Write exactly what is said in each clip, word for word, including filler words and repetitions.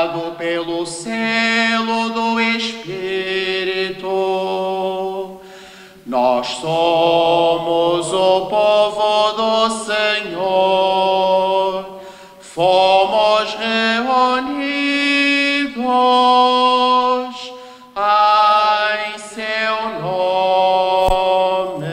selado pelo selo do Espírito. Nós somos o povo do Senhor, fomos reunidos em seu nome.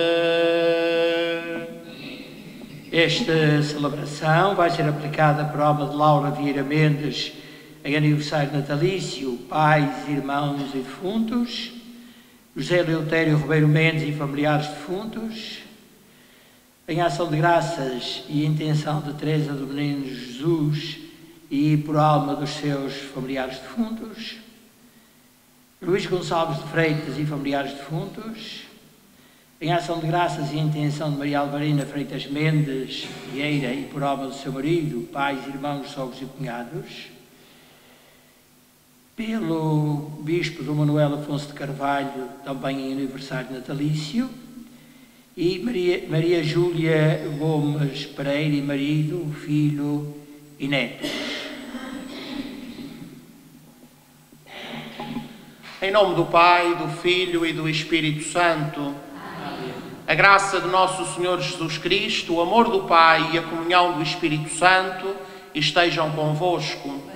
Esta celebração vai ser aplicada por alma de Laura Vieira Mendes em aniversário natalício, pais, irmãos e defuntos, José Leutério Ribeiro Mendes e familiares defuntos, em ação de graças e intenção de Teresa do Menino Jesus e por alma dos seus familiares defuntos, Luís Gonçalves de Freitas e familiares defuntos, em ação de graças e intenção de Maria Alvarina Freitas Mendes Vieira e por alma do seu marido, pais, irmãos, sogros e cunhados, pelo Bispo Dom Manuel Afonso de Carvalho, também em aniversário natalício, e Maria, Maria Júlia Gomes Pereira e marido, filho e netos. Em nome do Pai, do Filho e do Espírito Santo. Amém. A graça de nosso Senhor Jesus Cristo, o amor do Pai e a comunhão do Espírito Santo estejam convosco.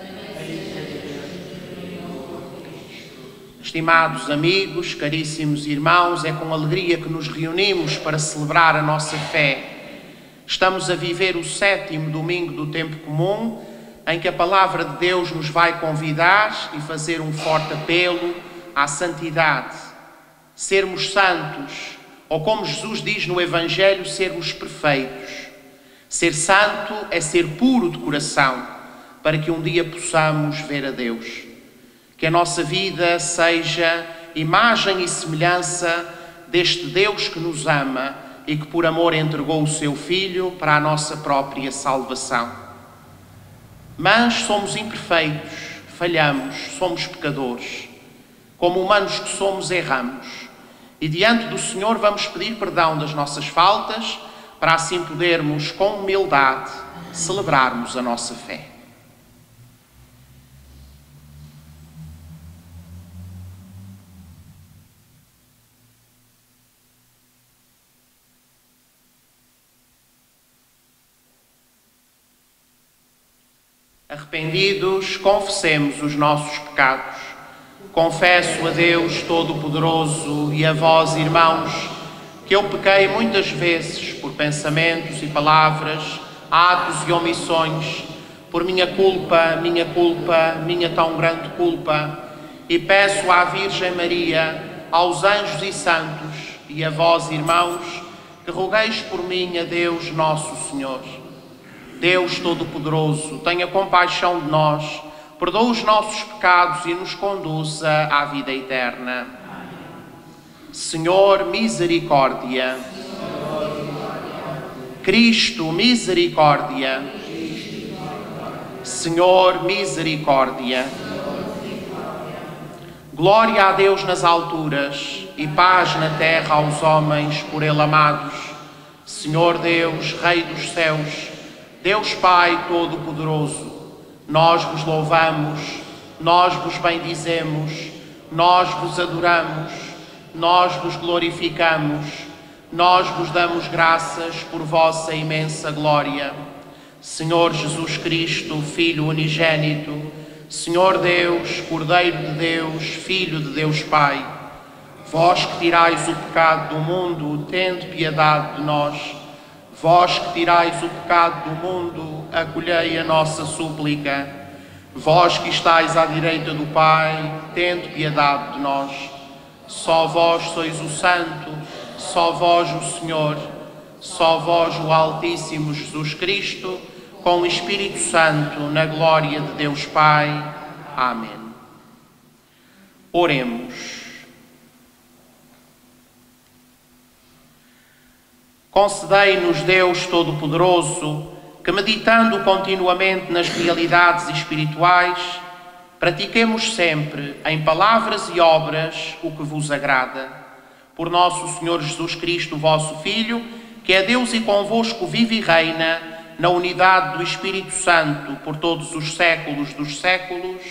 Estimados amigos, caríssimos irmãos, é com alegria que nos reunimos para celebrar a nossa fé. Estamos a viver o sétimo domingo do tempo comum, em que a palavra de Deus nos vai convidar e fazer um forte apelo à santidade. Sermos santos, ou como Jesus diz no Evangelho, sermos perfeitos. Ser santo é ser puro de coração, para que um dia possamos ver a Deus. Que a nossa vida seja imagem e semelhança deste Deus que nos ama e que por amor entregou o seu Filho para a nossa própria salvação. Mas somos imperfeitos, falhamos, somos pecadores. Como humanos que somos, erramos. E diante do Senhor vamos pedir perdão das nossas faltas, para assim podermos, com humildade, celebrarmos a nossa fé. Arrependidos, confessemos os nossos pecados. Confesso a Deus Todo-Poderoso e a vós, irmãos, que eu pequei muitas vezes por pensamentos e palavras, atos e omissões, por minha culpa, minha culpa, minha tão grande culpa, e peço à Virgem Maria, aos anjos e santos, e a vós, irmãos, que rogueis por mim a Deus Nosso Senhor. Deus Todo-Poderoso, tenha compaixão de nós, perdoa os nossos pecados e nos conduza à vida eterna. Senhor, misericórdia. Cristo, misericórdia. Senhor, misericórdia. Glória a Deus nas alturas e paz na terra aos homens por Ele amados. Senhor Deus, Rei dos céus, Deus Pai Todo-Poderoso, nós vos louvamos, nós vos bendizemos, nós vos adoramos, nós vos glorificamos, nós vos damos graças por vossa imensa glória. Senhor Jesus Cristo, Filho unigênito, Senhor Deus, Cordeiro de Deus, Filho de Deus Pai, vós que tirais o pecado do mundo, tende piedade de nós. Vós que tirais o pecado do mundo, acolhei a nossa súplica. Vós que estáis à direita do Pai, tende piedade de nós. Só vós sois o Santo, só vós o Senhor, só vós o Altíssimo Jesus Cristo, com o Espírito Santo, na glória de Deus Pai. Amém. Oremos. Concedei-nos, Deus Todo-Poderoso, que meditando continuamente nas realidades espirituais, pratiquemos sempre, em palavras e obras, o que vos agrada. Por nosso Senhor Jesus Cristo, vosso Filho, que é Deus e convosco vive e reina, na unidade do Espírito Santo, por todos os séculos dos séculos.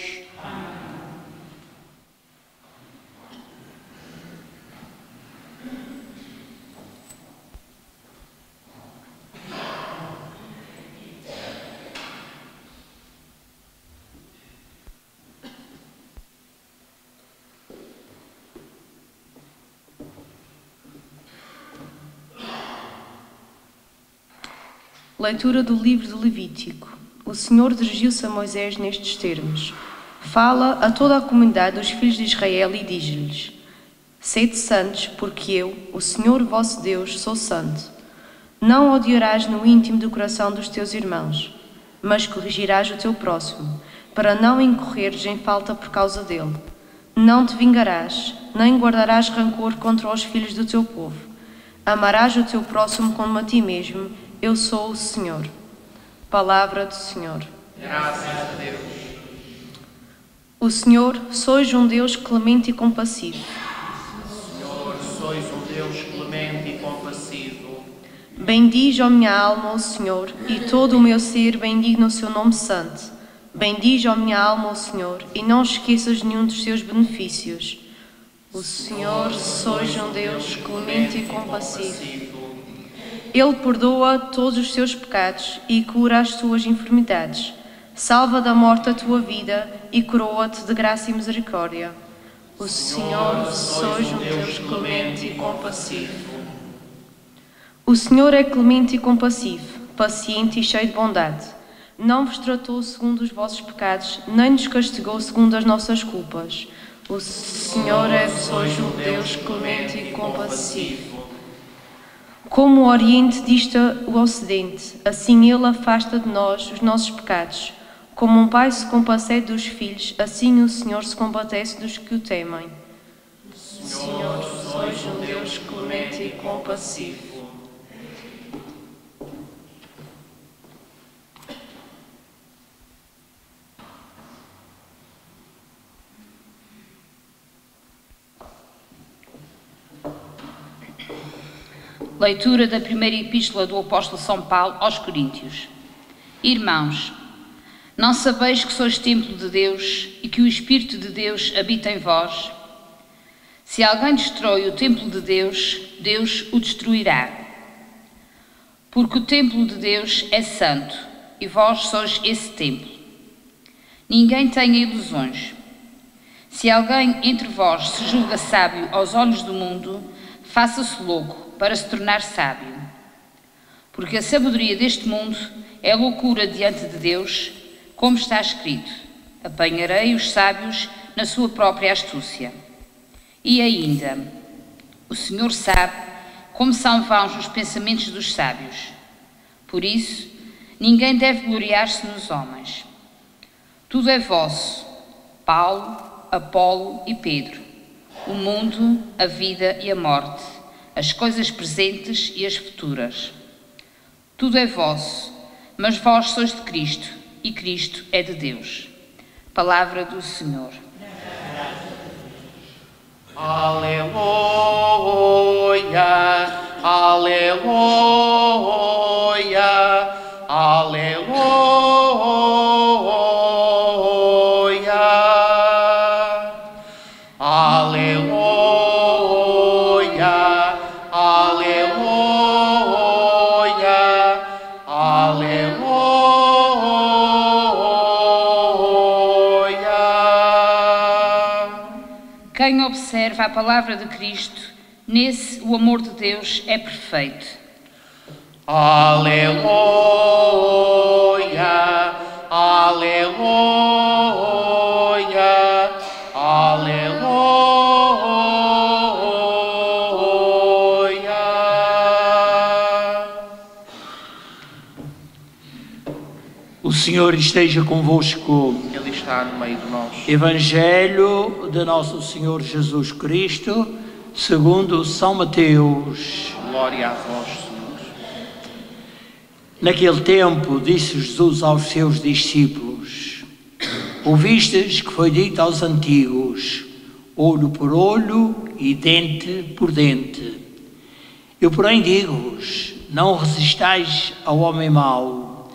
Leitura do livro de Levítico. O Senhor dirigiu-se a Moisés nestes termos: Fala a toda a comunidade dos filhos de Israel e diz-lhes: Sede santos, porque eu, o Senhor vosso Deus, sou santo. Não odiarás no íntimo do coração dos teus irmãos, mas corrigirás o teu próximo, para não incorreres em falta por causa dele. Não te vingarás, nem guardarás rancor contra os filhos do teu povo. Amarás o teu próximo como a ti mesmo. Eu sou o Senhor. Palavra do Senhor. Graças a Deus. O Senhor, sois um Deus clemente e compassivo. Senhor, sois um Deus clemente e compassivo. Bendize, ó minha alma, o Senhor, e todo o meu ser bendiga o seu nome santo. Bendize, ó minha alma, o Senhor, e não esqueças nenhum dos seus benefícios. O Senhor, sois um Deus clemente e compassivo. Ele perdoa todos os teus pecados e cura as tuas enfermidades. Salva da morte a tua vida e coroa-te de graça e misericórdia. O Senhor, sois um Deus clemente e compassivo. O Senhor é clemente e compassivo, paciente e cheio de bondade. Não vos tratou segundo os vossos pecados, nem nos castigou segundo as nossas culpas. O Senhor é, sois um Deus clemente e compassivo. Como o Oriente dista o Ocidente, assim Ele afasta de nós os nossos pecados. Como um pai se compadece dos filhos, assim o Senhor se compadece dos que o temem. Senhor, sois um Deus clemente e compassivo. Leitura da primeira epístola do apóstolo São Paulo aos Coríntios. Irmãos, não sabeis que sois templo de Deus e que o Espírito de Deus habita em vós? Se alguém destrói o templo de Deus, Deus o destruirá. Porque o templo de Deus é santo e vós sois esse templo. Ninguém tenha ilusões. Se alguém entre vós se julga sábio aos olhos do mundo, faça-se louco para se tornar sábio. Porque a sabedoria deste mundo é loucura diante de Deus, como está escrito: apanharei os sábios na sua própria astúcia. E ainda, o Senhor sabe como são vãos os pensamentos dos sábios. Por isso, ninguém deve gloriar-se nos homens. Tudo é vosso: Paulo, Apolo e Pedro, o mundo, a vida e a morte, as coisas presentes e as futuras. Tudo é vosso, mas vós sois de Cristo, e Cristo é de Deus. Palavra do Senhor. Aleluia, aleluia, aleluia, aleluia. Quem observa a palavra de Cristo, nesse o amor de Deus é perfeito. Aleluia, aleluia, aleluia. O Senhor esteja convosco. Ele está no meio de nós. Evangelho de Nosso Senhor Jesus Cristo, segundo São Mateus. Glória a vós, Senhor. Naquele tempo disse Jesus aos seus discípulos: ouvistes que foi dito aos antigos, olho por olho e dente por dente. Eu, porém, digo-vos, não resistais ao homem mau.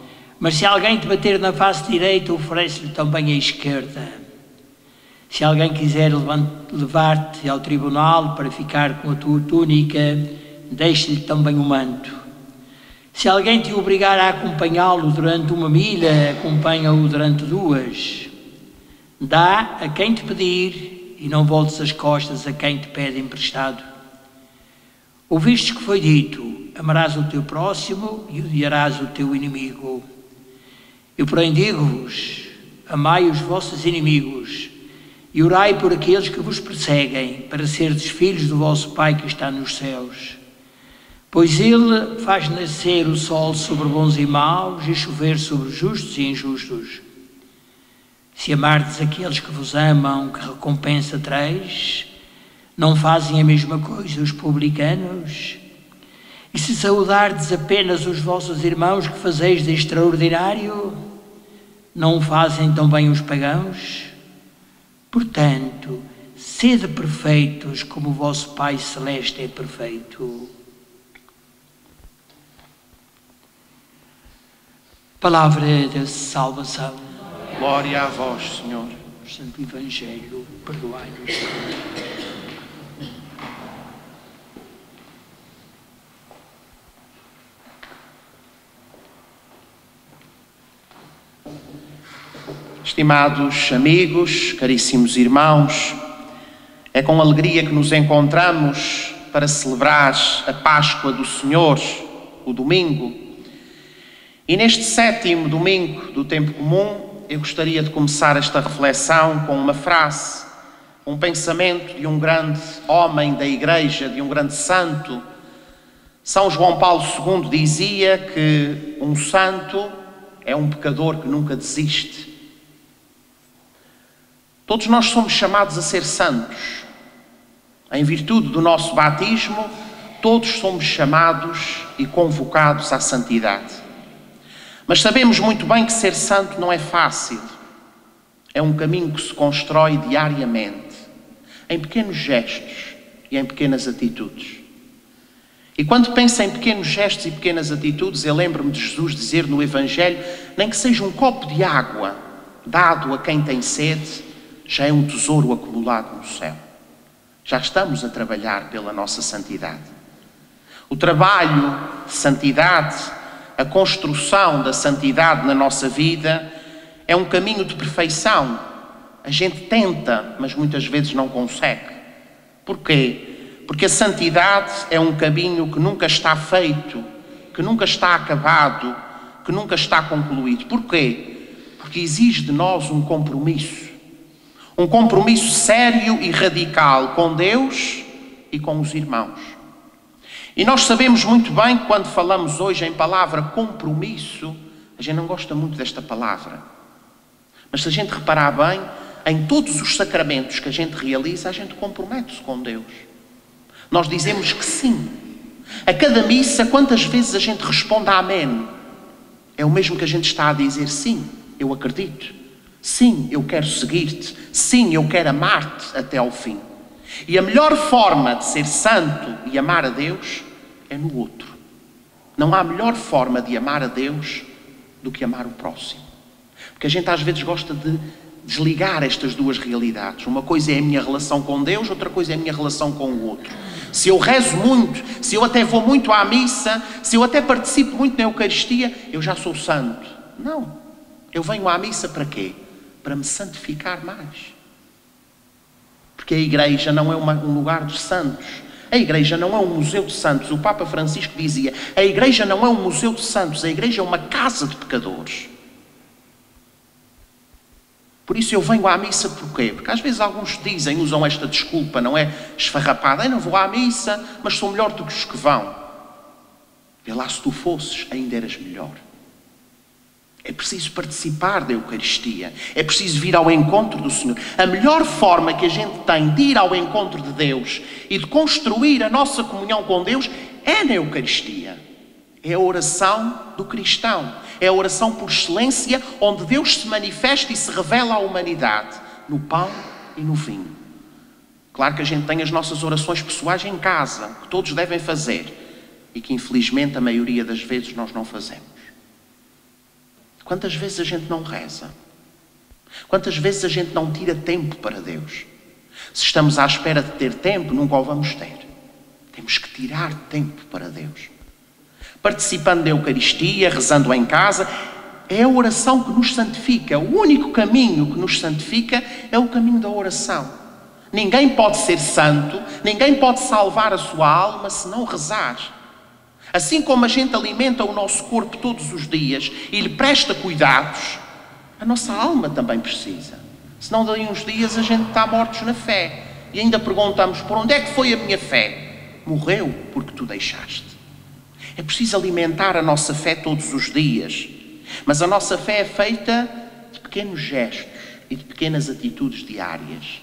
Mas se alguém te bater na face direita, oferece-lhe também a esquerda. Se alguém quiser levar-te ao tribunal para ficar com a tua túnica, deixa-lhe também o manto. Se alguém te obrigar a acompanhá-lo durante uma milha, acompanha-o durante duas. Dá a quem te pedir e não voltes as costas a quem te pede emprestado. Ouvistes que foi dito: amarás o teu próximo e odiarás o teu inimigo. Eu, porém, digo-vos: amai os vossos inimigos e orai por aqueles que vos perseguem, para serdes filhos do vosso Pai que está nos céus. Pois Ele faz nascer o sol sobre bons e maus e chover sobre justos e injustos. Se amardes aqueles que vos amam, que recompensa tereis? Não fazem a mesma coisa os publicanos? E se saudardes apenas os vossos irmãos, que fazeis de extraordinário? Não o fazem também os pagãos? Portanto, sede perfeitos como o vosso Pai Celeste é perfeito. Palavra da salvação. Glória a vós, Senhor. Santo Evangelho, perdoai-nos. Estimados amigos, caríssimos irmãos, é com alegria que nos encontramos para celebrar a Páscoa do Senhor, o domingo. E neste sétimo domingo do tempo comum, eu gostaria de começar esta reflexão com uma frase, um pensamento de um grande homem da Igreja, de um grande santo. São João Paulo segundo dizia que um santo é um pecador que nunca desiste. Todos nós somos chamados a ser santos. Em virtude do nosso batismo, todos somos chamados e convocados à santidade. Mas sabemos muito bem que ser santo não é fácil. É um caminho que se constrói diariamente, em pequenos gestos e em pequenas atitudes. E quando penso em pequenos gestos e pequenas atitudes, eu lembro-me de Jesus dizer no Evangelho: nem que seja um copo de água dado a quem tem sede, já é um tesouro acumulado no céu. Já estamos a trabalhar pela nossa santidade. O trabalho de santidade, a construção da santidade na nossa vida é um caminho de perfeição. A gente tenta, mas muitas vezes não consegue. Porquê? Porque a santidade é um caminho que nunca está feito, que nunca está acabado, que nunca está concluído. Porquê? Porque exige de nós um compromisso. Um compromisso sério e radical com Deus e com os irmãos. E nós sabemos muito bem que quando falamos hoje em palavra compromisso, a gente não gosta muito desta palavra. Mas se a gente reparar bem, em todos os sacramentos que a gente realiza, a gente compromete-se com Deus. Nós dizemos que sim. A cada missa, quantas vezes a gente responde amém? É o mesmo que a gente está a dizer sim, eu acredito. Sim, eu quero seguir-te. Sim, eu quero amar-te até ao fim. E a melhor forma de ser santo e amar a Deus é no outro. Não há melhor forma de amar a Deus do que amar o próximo. Porque a gente às vezes gosta de desligar estas duas realidades. Uma coisa é a minha relação com Deus, outra coisa é a minha relação com o outro. Se eu rezo muito, se eu até vou muito à missa, se eu até participo muito na Eucaristia, eu já sou santo. Não. Eu venho à missa para quê? Para me santificar mais. Porque a Igreja não é uma, um lugar dos santos. A Igreja não é um museu de santos. O Papa Francisco dizia: a Igreja não é um museu de santos, a Igreja é uma casa de pecadores. Por isso eu venho à missa porquê? Porque às vezes alguns dizem, usam esta desculpa, não é esfarrapada: eu não vou à missa, mas sou melhor do que os que vão. Vê lá, se tu fosses, ainda eras melhor. É preciso participar da Eucaristia. É preciso vir ao encontro do Senhor. A melhor forma que a gente tem de ir ao encontro de Deus e de construir a nossa comunhão com Deus é na Eucaristia. É a oração do cristão. É a oração por excelência, onde Deus se manifesta e se revela à humanidade, no pão e no vinho. Claro que a gente tem as nossas orações pessoais em casa, que todos devem fazer, e que infelizmente a maioria das vezes nós não fazemos. Quantas vezes a gente não reza? Quantas vezes a gente não tira tempo para Deus? Se estamos à espera de ter tempo, nunca o vamos ter. Temos que tirar tempo para Deus. Participando da Eucaristia, rezando em casa, é a oração que nos santifica. O único caminho que nos santifica é o caminho da oração. Ninguém pode ser santo, ninguém pode salvar a sua alma se não rezar. Assim como a gente alimenta o nosso corpo todos os dias e lhe presta cuidados, a nossa alma também precisa. Senão daí uns dias a gente está mortos na fé. E ainda perguntamos, por onde é que foi a minha fé? Morreu porque tu deixaste. É preciso alimentar a nossa fé todos os dias. Mas a nossa fé é feita de pequenos gestos e de pequenas atitudes diárias.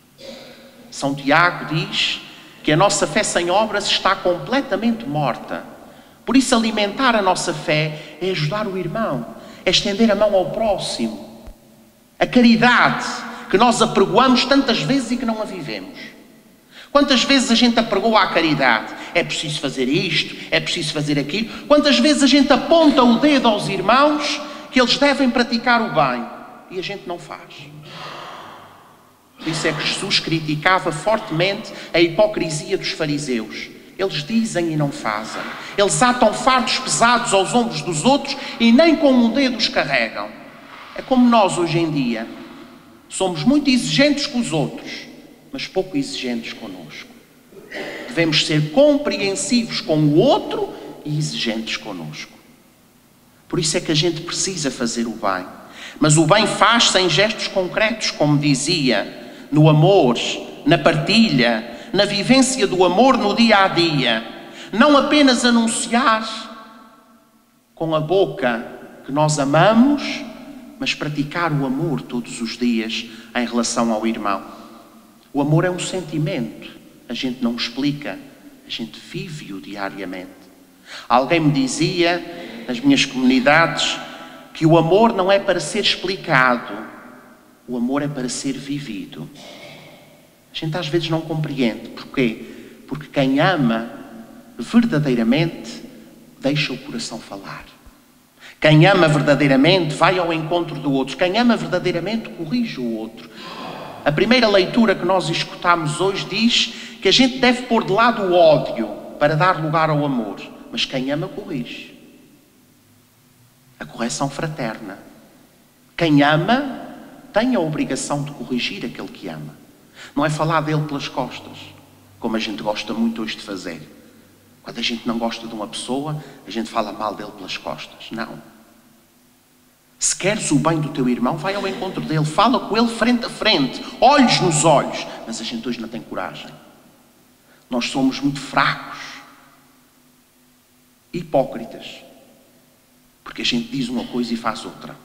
São Tiago diz que a nossa fé sem obras está completamente morta. Por isso alimentar a nossa fé é ajudar o irmão, é estender a mão ao próximo. A caridade que nós apregoamos tantas vezes e que não a vivemos. Quantas vezes a gente apregoa a caridade? É preciso fazer isto, é preciso fazer aquilo. Quantas vezes a gente aponta o dedo aos irmãos que eles devem praticar o bem e a gente não faz? Por isso é que Jesus criticava fortemente a hipocrisia dos fariseus. Eles dizem e não fazem. Eles atam fardos pesados aos ombros dos outros e nem com um dedo os carregam. É como nós hoje em dia. Somos muito exigentes com os outros, mas pouco exigentes connosco. Devemos ser compreensivos com o outro e exigentes connosco. Por isso é que a gente precisa fazer o bem. Mas o bem faz-se em gestos concretos, como dizia, no amor, na partilha, na vivência do amor no dia a dia. Não apenas anunciar com a boca que nós amamos, mas praticar o amor todos os dias em relação ao irmão. O amor é um sentimento, a gente não explica, a gente vive-o diariamente. Alguém me dizia, nas minhas comunidades, que o amor não é para ser explicado, o amor é para ser vivido. A gente às vezes não compreende. Porquê? Porque quem ama verdadeiramente deixa o coração falar. Quem ama verdadeiramente vai ao encontro do outro. Quem ama verdadeiramente corrige o outro. A primeira leitura que nós escutamos hoje diz que a gente deve pôr de lado o ódio para dar lugar ao amor. Mas quem ama corrige. A correção fraterna. Quem ama tem a obrigação de corrigir aquele que ama. Não é falar dele pelas costas, como a gente gosta muito hoje de fazer. Quando a gente não gosta de uma pessoa, a gente fala mal dele pelas costas. Não. Se queres o bem do teu irmão, vai ao encontro dele, fala com ele frente a frente, olhos nos olhos. Mas a gente hoje não tem coragem. Nós somos muito fracos, hipócritas, porque a gente diz uma coisa e faz outra.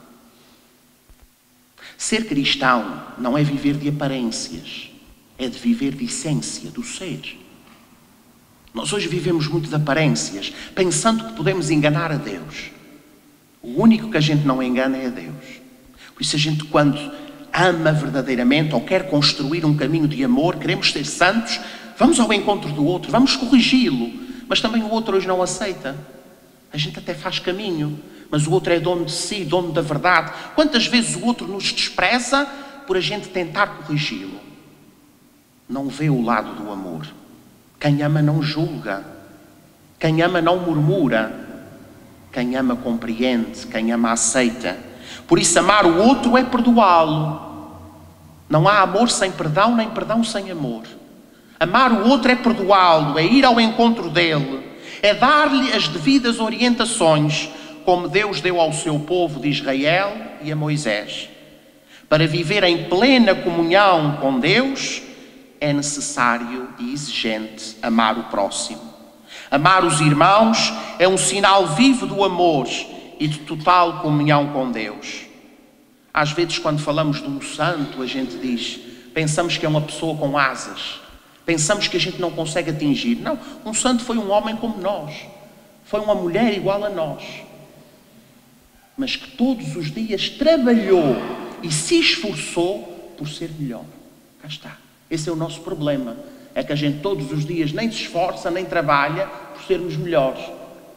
Ser cristão não é viver de aparências, é de viver de essência, do ser. Nós hoje vivemos muito de aparências, pensando que podemos enganar a Deus. O único que a gente não engana é a Deus. Por isso a gente, quando ama verdadeiramente ou quer construir um caminho de amor, queremos ser santos, vamos ao encontro do outro, vamos corrigi-lo. Mas também o outro hoje não aceita. A gente até faz caminho, mas o outro é dono de si, dono da verdade. Quantas vezes o outro nos despreza por a gente tentar corrigi-lo? Não vê o lado do amor. Quem ama não julga. Quem ama não murmura. Quem ama compreende. Quem ama aceita. Por isso amar o outro é perdoá-lo. Não há amor sem perdão, nem perdão sem amor. Amar o outro é perdoá-lo, é ir ao encontro dele, é dar-lhe as devidas orientações, como Deus deu ao seu povo de Israel e a Moisés. Para viver em plena comunhão com Deus, é necessário e exigente amar o próximo. Amar os irmãos é um sinal vivo do amor e de total comunhão com Deus. Às vezes, quando falamos de um santo, a gente diz, pensamos que é uma pessoa com asas. Pensamos que a gente não consegue atingir. Não, um santo foi um homem como nós. Foi uma mulher igual a nós. Mas que todos os dias trabalhou e se esforçou por ser melhor. Cá está. Esse é o nosso problema. É que a gente todos os dias nem se esforça, nem trabalha por sermos melhores.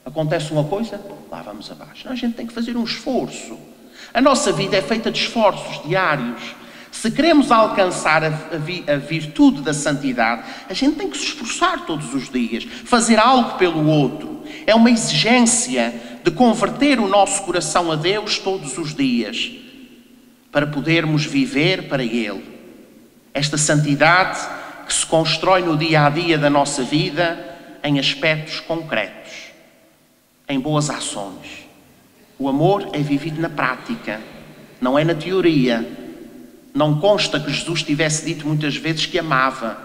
Acontece uma coisa, lá vamos abaixo. Não, a gente tem que fazer um esforço. A nossa vida é feita de esforços diários. Se queremos alcançar a, a, a virtude da santidade, a gente tem que se esforçar todos os dias, fazer algo pelo outro. É uma exigência de converter o nosso coração a Deus todos os dias, para podermos viver para Ele. Esta santidade que se constrói no dia a dia da nossa vida em aspectos concretos, em boas ações. O amor é vivido na prática, não é na teoria. Não consta que Jesus tivesse dito muitas vezes que amava.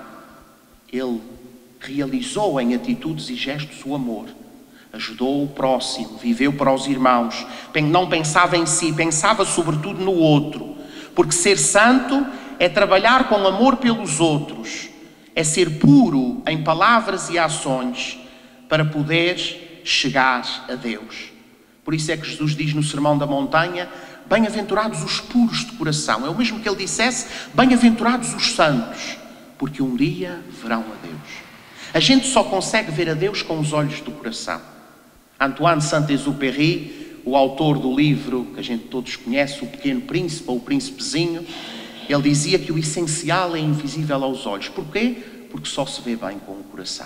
Ele realizou em atitudes e gestos o amor. Ajudou o próximo, viveu para os irmãos. Não pensava em si, pensava sobretudo no outro. Porque ser santo é trabalhar com amor pelos outros. É ser puro em palavras e ações para poder chegar a Deus. Por isso é que Jesus diz no Sermão da Montanha: bem-aventurados os puros de coração. É o mesmo que ele dissesse: bem-aventurados os santos, porque um dia verão a Deus. A gente só consegue ver a Deus com os olhos do coração. Antoine Saint-Exupéry, o autor do livro que a gente todos conhece, O Pequeno Príncipe ou O Príncipezinho, ele dizia que o essencial é invisível aos olhos. Porquê? Porque só se vê bem com o coração.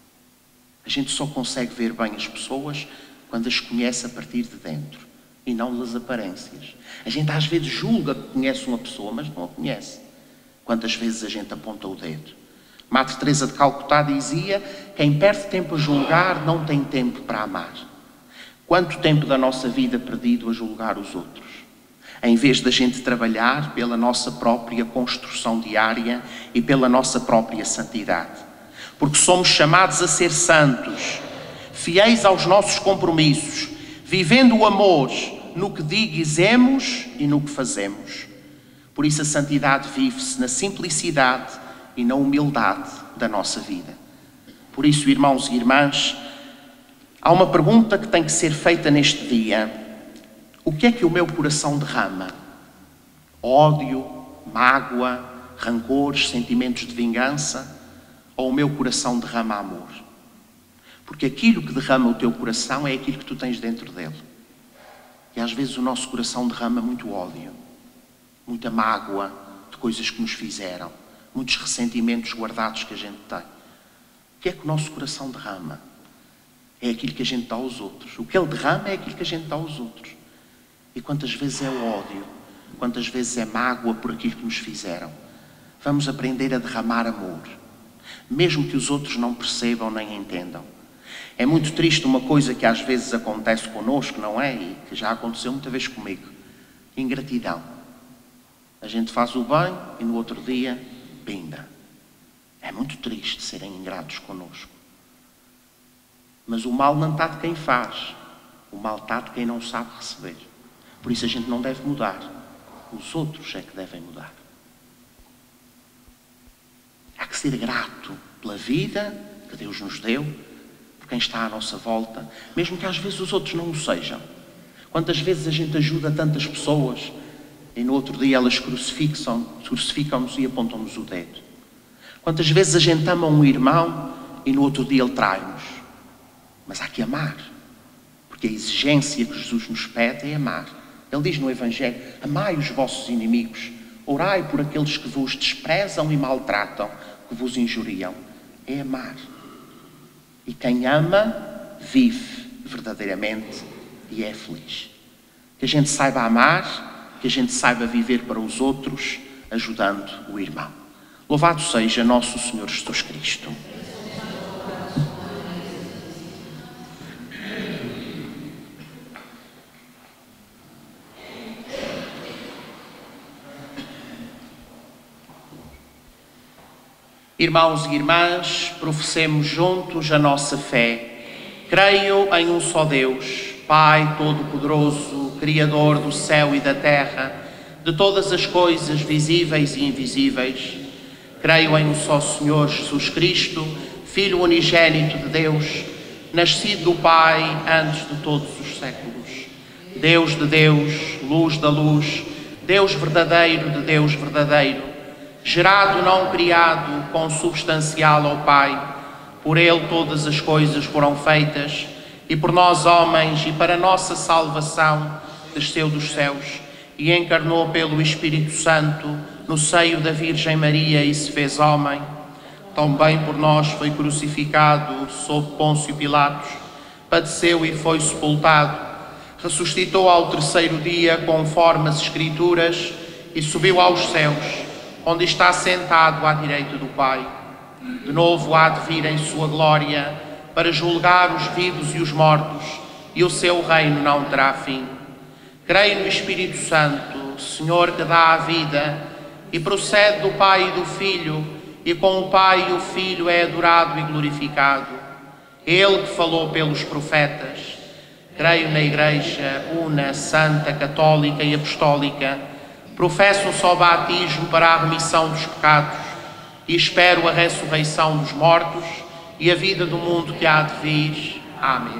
A gente só consegue ver bem as pessoas quando as conhece a partir de dentro e não das aparências. A gente às vezes julga que conhece uma pessoa, mas não a conhece. Quantas vezes a gente aponta o dedo? Madre Teresa de Calcutá dizia: quem perde tempo a julgar não tem tempo para amar. Quanto tempo da nossa vida perdido a julgar os outros, em vez da gente trabalhar pela nossa própria construção diária e pela nossa própria santidade. Porque somos chamados a ser santos, fiéis aos nossos compromissos, vivendo o amor no que dizemos e no que fazemos. Por isso a santidade vive-se na simplicidade e na humildade da nossa vida. Por isso, irmãos e irmãs, há uma pergunta que tem que ser feita neste dia. O que é que o meu coração derrama? Ódio, mágoa, rancores, sentimentos de vingança? Ou o meu coração derrama amor? Porque aquilo que derrama o teu coração é aquilo que tu tens dentro dele. E às vezes o nosso coração derrama muito ódio, muita mágoa de coisas que nos fizeram, muitos ressentimentos guardados que a gente tem. O que é que o nosso coração derrama? É aquilo que a gente dá aos outros. O que ele derrama é aquilo que a gente dá aos outros. E quantas vezes é o ódio, quantas vezes é mágoa por aquilo que nos fizeram. Vamos aprender a derramar amor, mesmo que os outros não percebam nem entendam. É muito triste uma coisa que às vezes acontece connosco, não é? E que já aconteceu muitas vezes comigo. Ingratidão. A gente faz o bem e no outro dia, pinda. É muito triste serem ingratos connosco. Mas o mal não está de quem faz. O mal está de quem não sabe receber. Por isso a gente não deve mudar. Os outros é que devem mudar. Há que ser grato pela vida que Deus nos deu, por quem está à nossa volta, mesmo que às vezes os outros não o sejam. Quantas vezes a gente ajuda tantas pessoas e no outro dia elas crucificam, crucificam-nos e apontam-nos o dedo. Quantas vezes a gente ama um irmão e no outro dia ele trai-nos. Mas há que amar, porque a exigência que Jesus nos pede é amar. Ele diz no Evangelho: amai os vossos inimigos, orai por aqueles que vos desprezam e maltratam, que vos injuriam. É amar. E quem ama, vive verdadeiramente e é feliz. Que a gente saiba amar, que a gente saiba viver para os outros, ajudando o irmão. Louvado seja nosso Senhor Jesus Cristo. Irmãos e irmãs, professemos juntos a nossa fé. Creio em um só Deus, Pai Todo-Poderoso, Criador do céu e da terra, de todas as coisas visíveis e invisíveis. Creio em um só Senhor Jesus Cristo, Filho unigênito de Deus, nascido do Pai antes de todos os séculos. Deus de Deus, luz da luz, Deus verdadeiro de Deus verdadeiro, gerado, não criado, consubstancial ao Pai. Por Ele todas as coisas foram feitas, e por nós homens e para nossa salvação desceu dos céus e encarnou pelo Espírito Santo no seio da Virgem Maria e se fez homem. Também por nós foi crucificado sob Pôncio Pilatos, padeceu e foi sepultado, ressuscitou ao terceiro dia conforme as Escrituras e subiu aos céus, onde está sentado à direita do Pai. De novo há de vir em sua glória para julgar os vivos e os mortos, e o seu reino não terá fim. Creio no Espírito Santo, Senhor que dá a vida, e procede do Pai e do Filho, e com o Pai e o Filho é adorado e glorificado. Ele que falou pelos profetas. Creio na Igreja una, santa, católica e apostólica. Professo um só batismo para a remissão dos pecados e espero a ressurreição dos mortos e a vida do mundo que há de vir. Amém.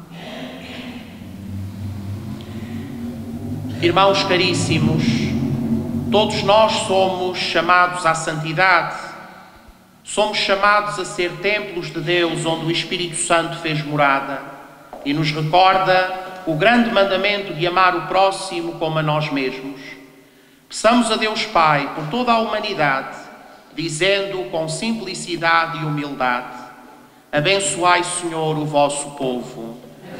Irmãos caríssimos, todos nós somos chamados à santidade. Somos chamados a ser templos de Deus onde o Espírito Santo fez morada e nos recorda o grande mandamento de amar o próximo como a nós mesmos. Peçamos a Deus Pai por toda a humanidade, dizendo com simplicidade e humildade: abençoai, Senhor, o vosso povo.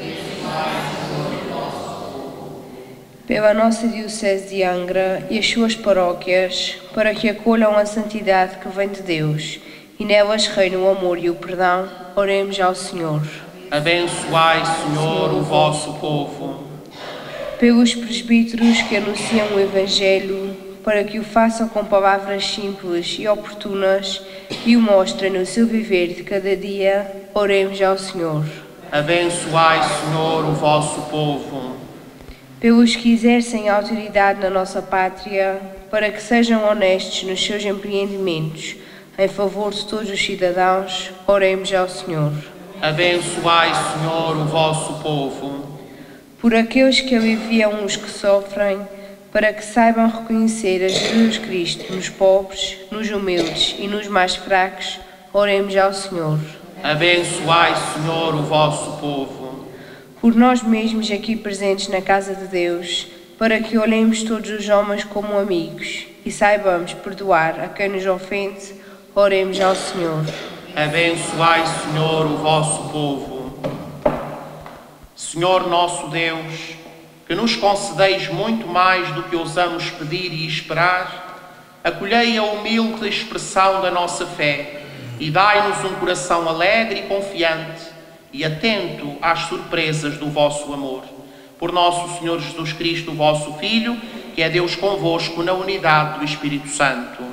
Pela nossa Diocese de Angra e as suas paróquias, para que acolham a santidade que vem de Deus e nelas reina o amor e o perdão, oremos ao Senhor. Abençoai, Senhor, o vosso povo. Pelos presbíteros que anunciam o Evangelho, para que o façam com palavras simples e oportunas e o mostrem no seu viver de cada dia, oremos ao Senhor. Abençoai, Senhor, o vosso povo. Pelos que exercem autoridade na nossa pátria, para que sejam honestos nos seus empreendimentos, em favor de todos os cidadãos, oremos ao Senhor. Abençoai, Senhor, o vosso povo. Por aqueles que aliviam os que sofrem, para que saibam reconhecer a Jesus Cristo nos pobres, nos humildes e nos mais fracos, oremos ao Senhor. Abençoai, Senhor, o vosso povo. Por nós mesmos aqui presentes na casa de Deus, para que olhemos todos os homens como amigos e saibamos perdoar a quem nos ofende, oremos ao Senhor. Abençoai, Senhor, o vosso povo. Senhor nosso Deus, que nos concedeis muito mais do que ousamos pedir e esperar, acolhei a humilde expressão da nossa fé e dai-nos um coração alegre e confiante e atento às surpresas do vosso amor. Por nosso Senhor Jesus Cristo, vosso Filho, que é Deus convosco na unidade do Espírito Santo.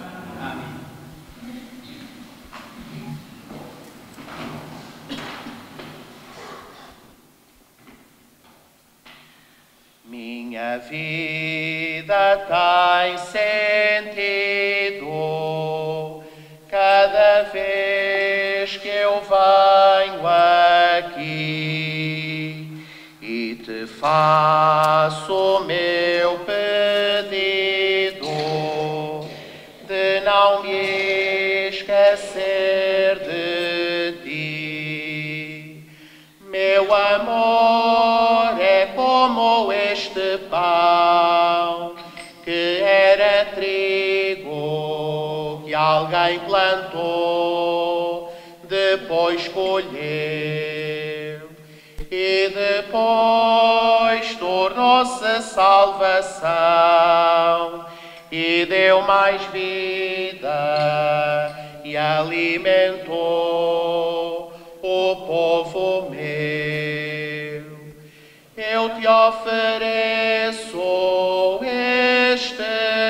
Minha vida tem sentido cada vez que eu venho aqui e te faço o meu pedido de não me esquecer de ti. Meu amor é como este pão que era trigo que alguém plantou, depois colheu e depois tornou-se salvação e deu mais vida e alimentou o povo meu. Eu te ofereço este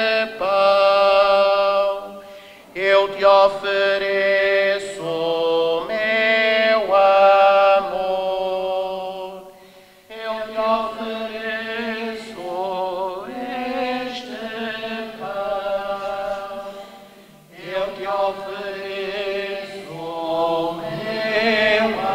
pão, eu te ofereço meu amor, eu te ofereço este pão, eu te ofereço meu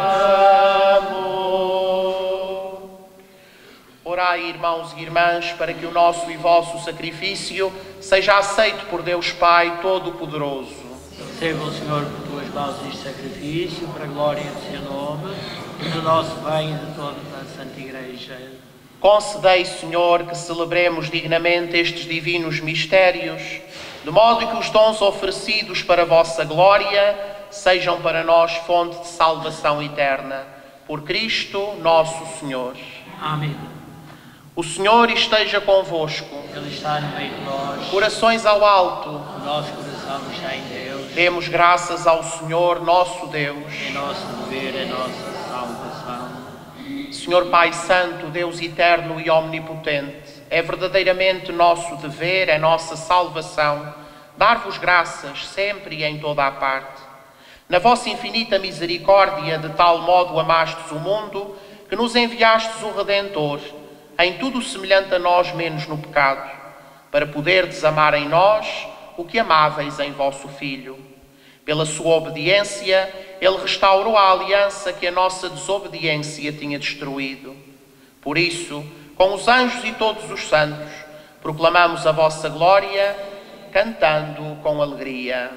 amor. Orai, irmãos e irmãs, para que o nosso e vosso sacrifício seja aceito por Deus Pai Todo-Poderoso. Receba o Senhor por tuas nós este sacrifício para a glória do seu nome e do nosso bem e de toda a Santa Igreja. Concedei, Senhor, que celebremos dignamente estes divinos mistérios, de modo que os dons oferecidos para a vossa glória sejam para nós fonte de salvação eterna. Por Cristo nosso Senhor. Amém. O Senhor esteja convosco. Ele está no meio de nós. Corações ao alto. O nosso coração está em Deus. Demos graças ao Senhor nosso Deus. É nosso dever, é nossa salvação. Senhor Pai Santo, Deus eterno e omnipotente, é verdadeiramente nosso dever, é nossa salvação, dar-vos graças sempre e em toda a parte. Na vossa infinita misericórdia, de tal modo amastes o mundo, que nos enviastes o Redentor, em tudo semelhante a nós, menos no pecado, para poderdes amar em nós o que amáveis em vosso Filho. Pela sua obediência, ele restaurou a aliança que a nossa desobediência tinha destruído. Por isso, com os anjos e todos os santos, proclamamos a vossa glória, cantando com alegria.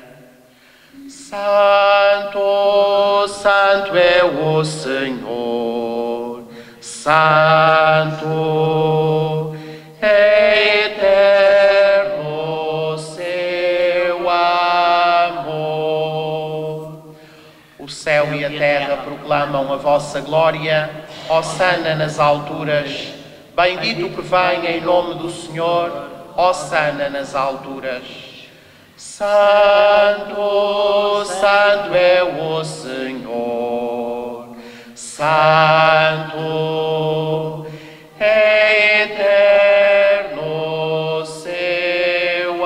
Santo, santo é o Senhor, santo é eterno seu amor. O céu e a terra proclamam a vossa glória, hosana nas alturas. Bendito que vem em nome do Senhor, hosana nas alturas. Santo, santo é o Senhor, santo é eterno seu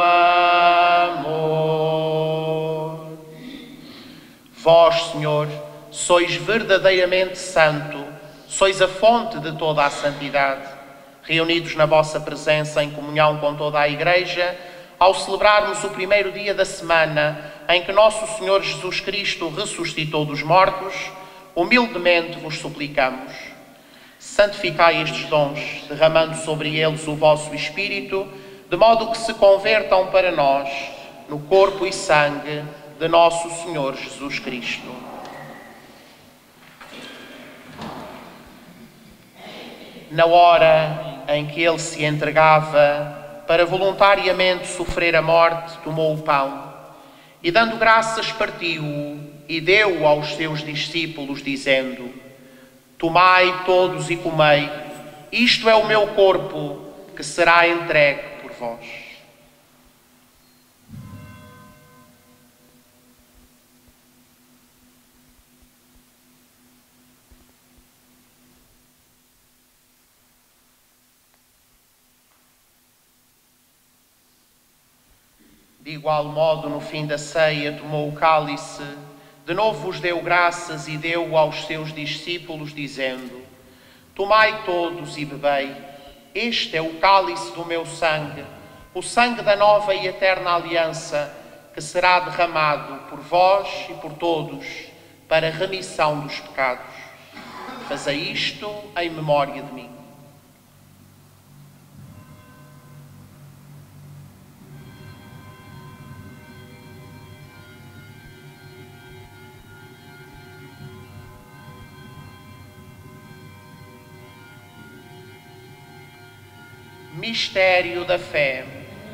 amor. Vós, Senhor, sois verdadeiramente santo, sois a fonte de toda a santidade. Reunidos na vossa presença em comunhão com toda a Igreja, ao celebrarmos o primeiro dia da semana em que nosso Senhor Jesus Cristo ressuscitou dos mortos, humildemente vos suplicamos. Santificai estes dons, derramando sobre eles o vosso Espírito, de modo que se convertam para nós no corpo e sangue de nosso Senhor Jesus Cristo. Na hora em que ele se entregava para voluntariamente sofrer a morte, tomou o pão e, dando graças, partiu-o e deu-o aos seus discípulos, dizendo: Tomai todos e comei, isto é o meu corpo, que será entregue por vós. De igual modo, no fim da ceia, tomou o cálice, de novo vos deu graças e deu-o aos seus discípulos, dizendo: Tomai todos e bebei, este é o cálice do meu sangue, o sangue da nova e eterna aliança, que será derramado por vós e por todos, para a remissão dos pecados. Fazei isto em memória de mim. Mistério da fé.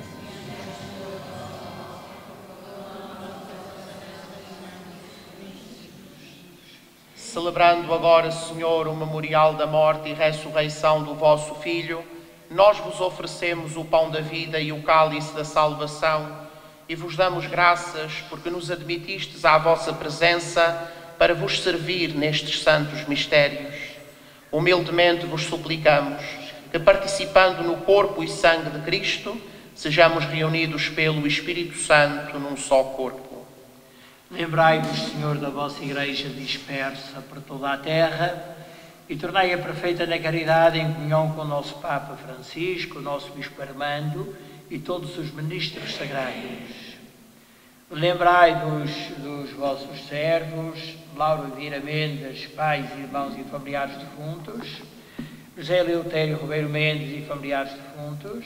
Celebrando agora, Senhor, o memorial da morte e ressurreição do vosso Filho, nós vos oferecemos o pão da vida e o cálice da salvação e vos damos graças porque nos admitistes à vossa presença para vos servir nestes santos mistérios. Humildemente vos suplicamos que, participando no corpo e sangue de Cristo, sejamos reunidos pelo Espírito Santo num só corpo. Lembrai-vos, Senhor, da vossa Igreja dispersa por toda a terra e tornai-a perfeita na caridade em comunhão com o nosso Papa Francisco, o nosso Bispo Armando e todos os ministros sagrados. Lembrai-vos dos vossos servos, Lauro Vieira Mendes, pais, irmãos e familiares defuntos, José Eleutério Ribeiro Mendes e familiares defuntos,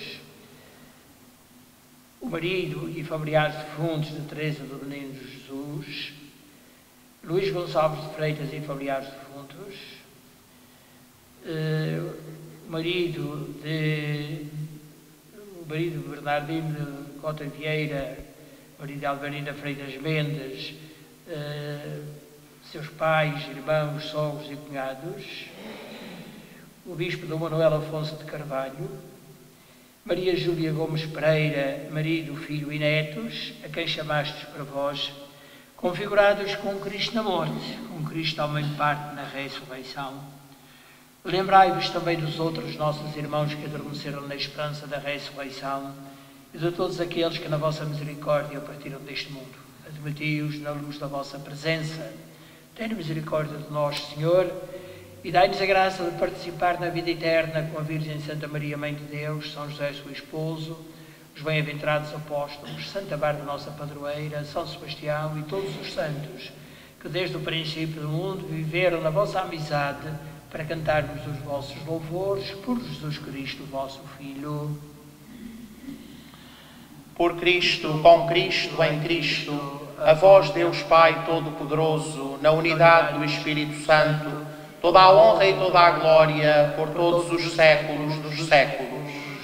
o marido e familiares defuntos de Teresa do Menino Jesus, Luís Gonçalves de Freitas e familiares defuntos, uh, marido de o marido de Bernardino de Cota Vieira, marido de Alvarina Freitas Mendes, uh, seus pais, irmãos, sogros e cunhados, o bispo Dom Manuel Afonso de Carvalho, Maria Júlia Gomes Pereira, marido, filho e netos, a quem chamastes para vós, configurados com Cristo na morte, com Cristo também parte na ressurreição. Lembrai-vos também dos outros nossos irmãos que adormeceram na esperança da ressurreição e de todos aqueles que na vossa misericórdia partiram deste mundo. Admiti-os na luz da vossa presença. Tenha misericórdia de nós, Senhor, e dai-nos a graça de participar na vida eterna com a Virgem Santa Maria, Mãe de Deus, São José, seu esposo, os bem-aventurados apóstolos, Santa Bárbara, nossa padroeira, São Sebastião e todos os santos, que desde o princípio do mundo viveram na vossa amizade para cantarmos os vossos louvores por Jesus Cristo, vosso Filho. Por Cristo, com Cristo, em Cristo, a vós, Deus Pai Todo-Poderoso, na unidade do Espírito Santo, toda a honra e toda a glória por todos os séculos dos séculos.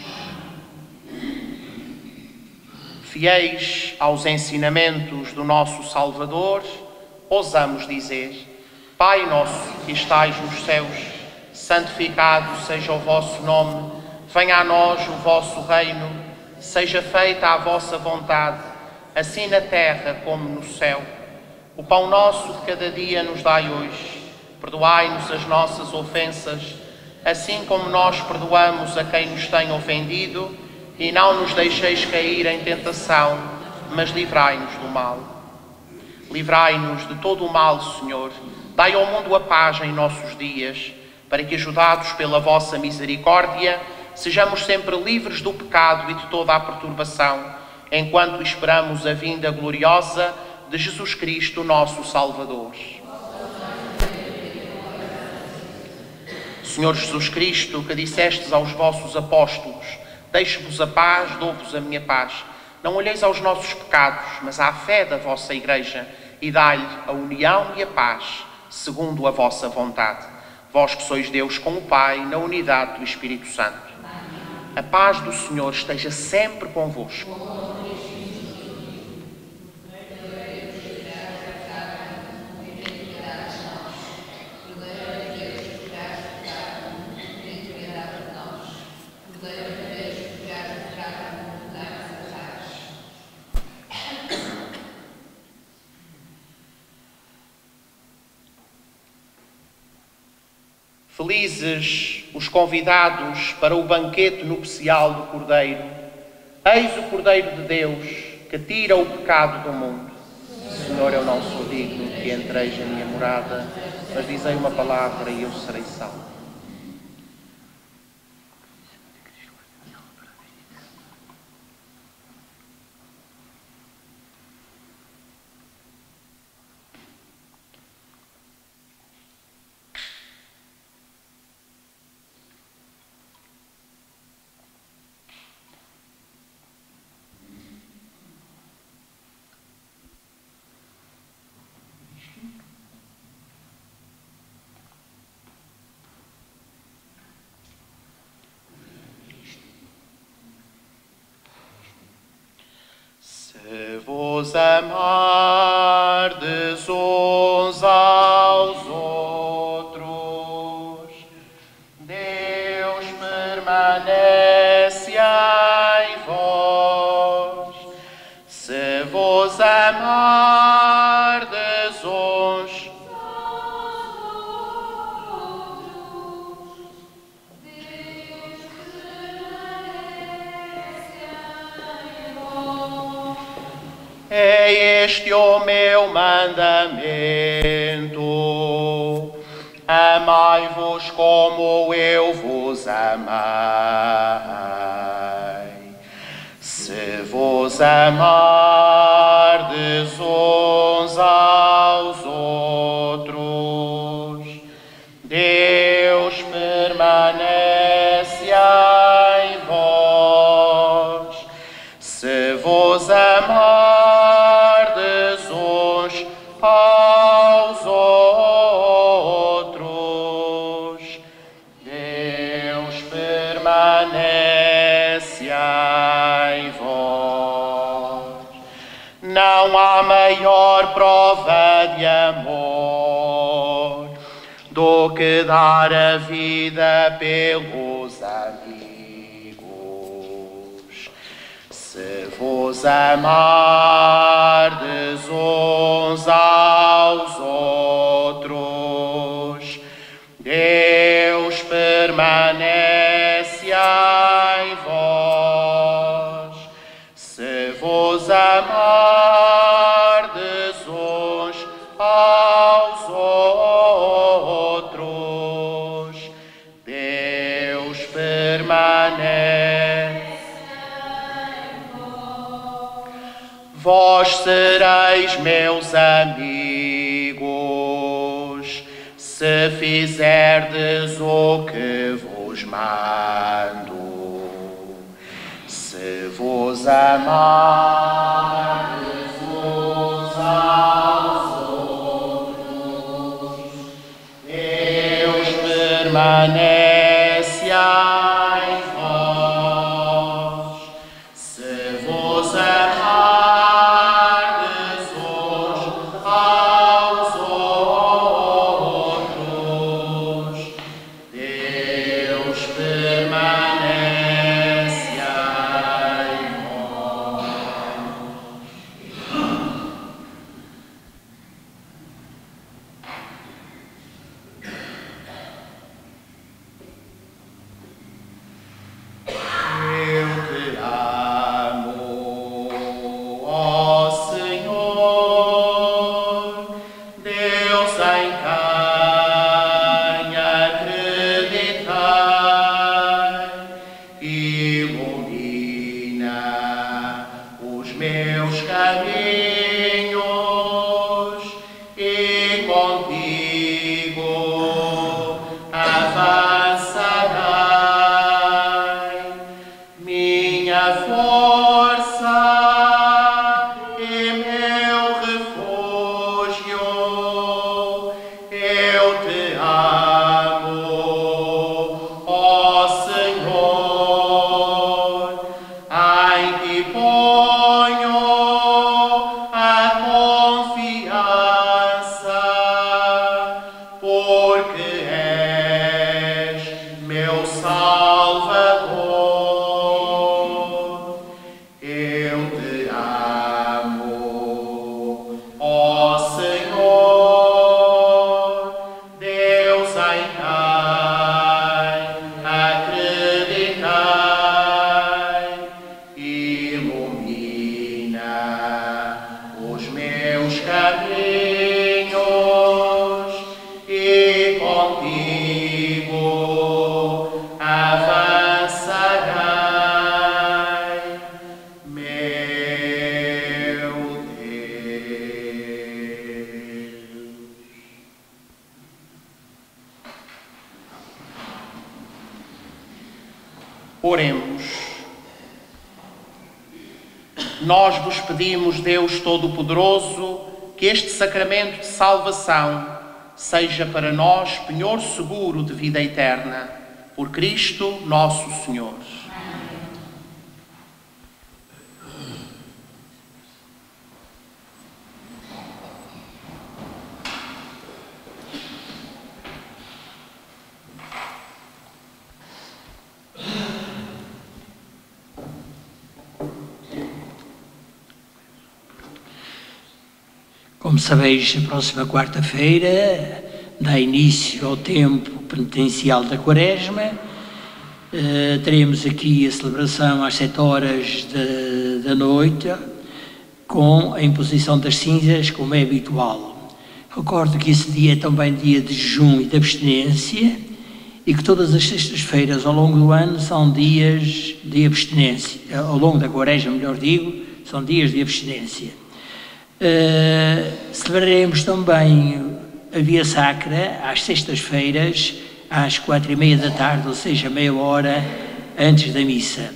Fiéis aos ensinamentos do nosso Salvador, ousamos dizer: Pai nosso que estais nos céus, santificado seja o vosso nome, venha a nós o vosso reino, seja feita a vossa vontade, assim na terra como no céu. O pão nosso de cada dia nos dai hoje. Perdoai-nos as nossas ofensas, assim como nós perdoamos a quem nos tem ofendido, e não nos deixeis cair em tentação, mas livrai-nos do mal. Livrai-nos de todo o mal, Senhor. Dai ao mundo a paz em nossos dias, para que, ajudados pela vossa misericórdia, sejamos sempre livres do pecado e de toda a perturbação, enquanto esperamos a vinda gloriosa de Jesus Cristo, nosso Salvador. Senhor Jesus Cristo, que dissestes aos vossos apóstolos: deixo-vos a paz, dou-vos a minha paz. Não olheis aos nossos pecados, mas à fé da vossa Igreja, e dai-lhe a união e a paz, segundo a vossa vontade. Vós que sois Deus com o Pai, na unidade do Espírito Santo. A paz do Senhor esteja sempre convosco. Felizes os convidados para o banquete nupcial do Cordeiro. Eis o Cordeiro de Deus, que tira o pecado do mundo. Senhor, eu não sou digno que entreis a minha morada, mas dizei uma palavra e eu serei salvo. Se vos amardes uns aos outros, Deus permanece em vós. Se vos amardes uns é este o meu mandamento: amai-vos como eu vos amai. Se vos amardes uns aos outros, Deus permanece em vós. Se vos amardes uns aos Não há maior prova de amor do que dar a vida pelos amigos. Se vos amardes uns aos outros, Deus permanece em vós. Se vos amardes uns aos outros, Deus permanece em vós. Vós sereis meus amigos, se fizerdes o que vos mando. Se vos amardes uns aos outros, Deus permanece em vós. Se vos amardes uns aos outros, Deus permanece em vós. Eu te amo, ó Senhor, Deus em quem acreditei. Ilumina os meus caminhos e contigo avançarei. Minha força e meu refúgio, eu te amo, ó Senhor, em ti ponho a confiança, porque és meu Salvador. Eu te amo, ó Senhor, Deus em quem acreditei. Ilumina os meus caminhos e contigo avançarei, meu Deus. Oremos. Nós vos pedimos, Deus Todo-Poderoso, que este sacramento de salvação seja para nós penhor seguro de vida eterna. Por Cristo nosso Senhor. Como sabeis, a próxima quarta-feira dá início ao tempo penitencial da Quaresma. Uh, teremos aqui a celebração às sete horas de, da noite, com a imposição das cinzas, como é habitual. Recordo que esse dia é também dia de jejum e de abstinência, e que todas as sextas-feiras ao longo do ano são dias de abstinência. Ao longo da Quaresma, melhor digo, são dias de abstinência. Uh, celebraremos também a Via Sacra às sextas-feiras, às quatro e meia da tarde, ou seja, meia hora antes da missa.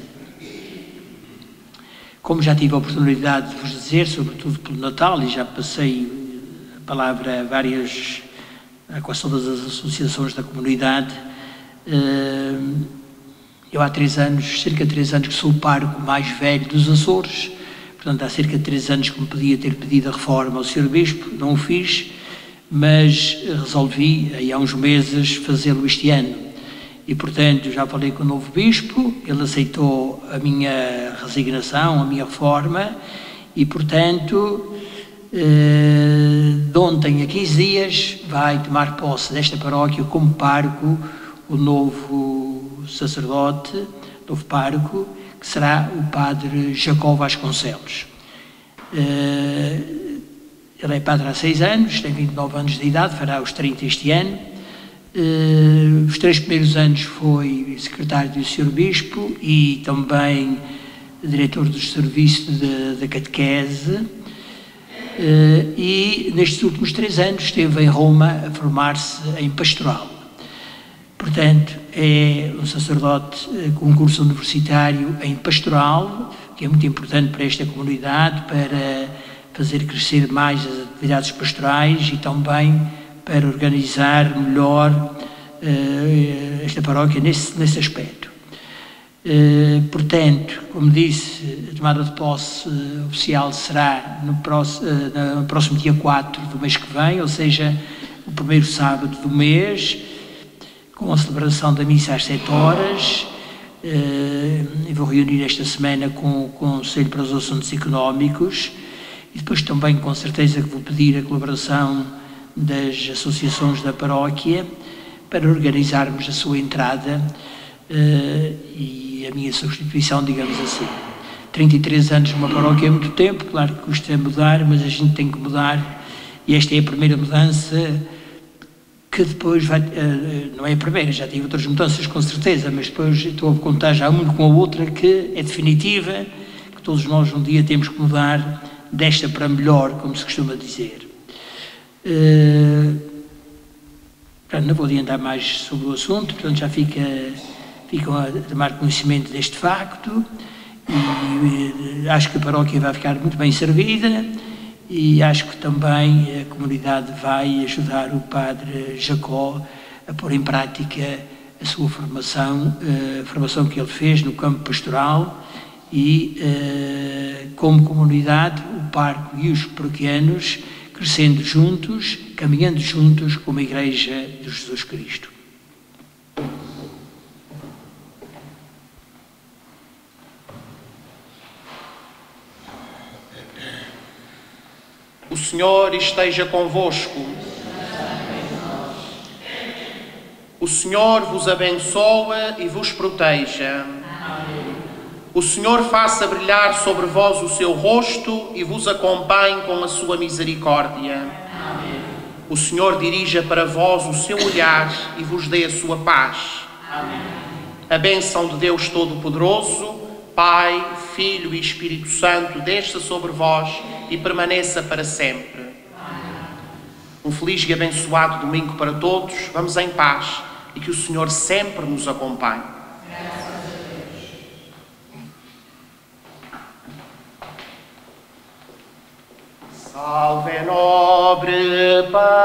Como já tive a oportunidade de vos dizer, sobretudo pelo Natal, e já passei a palavra a várias, a quase todas as associações da comunidade, eu há três anos, cerca de três anos, que sou o pároco mais velho dos Açores. Portanto, há cerca de três anos que me podia ter pedido a reforma ao senhor Bispo, não o fiz, mas resolvi, aí há uns meses, fazê-lo este ano. E, portanto, já falei com o novo Bispo, ele aceitou a minha resignação, a minha reforma, e, portanto, de ontem a quinze dias vai tomar posse desta paróquia como pároco o novo sacerdote, novo pároco, que será o padre Jacó Vasconcelos. Ele é padre há seis anos, tem vinte e nove anos de idade, fará os trinta este ano. Os três primeiros anos foi secretário do senhor Bispo e também diretor dos serviços da catequese. E nestes últimos três anos esteve em Roma a formar-se em pastoral. Portanto, é um sacerdote com um curso universitário em pastoral, que é muito importante para esta comunidade, para fazer crescer mais as atividades pastorais e também para organizar melhor uh, esta paróquia nesse, nesse aspecto. Uh, portanto, como disse, a tomada de posse uh, oficial será no próximo, uh, no próximo dia quatro do mês que vem, ou seja, o primeiro sábado do mês, com a celebração da missa às sete horas. Uh, eu vou reunir esta semana com o Conselho para os Assuntos Económicos e depois também, com certeza, que vou pedir a colaboração das associações da paróquia para organizarmos a sua entrada uh, e a minha substituição, digamos assim. trinta e três anos numa paróquia é muito tempo, claro que custa mudar, mas a gente tem que mudar e esta é a primeira mudança que depois vai, uh, não é a primeira, já tive outras mudanças com certeza, mas depois estou a contar já uma com a outra que é definitiva, que todos nós um dia temos que mudar desta para melhor, como se costuma dizer. Uh, não vou adiantar mais sobre o assunto, portanto já fica, ficam a tomar conhecimento deste facto e uh, acho que a paróquia vai ficar muito bem servida. E acho que também a comunidade vai ajudar o padre Jacó a pôr em prática a sua formação, a formação que ele fez no campo pastoral e, como comunidade, o pároco e os paroquianos crescendo juntos, caminhando juntos como a Igreja de Jesus Cristo. O Senhor esteja convosco. O Senhor vos abençoe e vos proteja. O Senhor faça brilhar sobre vós o seu rosto e vos acompanhe com a sua misericórdia. O Senhor dirija para vós o seu olhar e vos dê a sua paz. A bênção de Deus Todo-Poderoso, Pai, Filho e Espírito Santo, desça sobre vós e permaneça para sempre. Um feliz e abençoado domingo para todos. Vamos em paz e que o Senhor sempre nos acompanhe. Salve nobre Pai.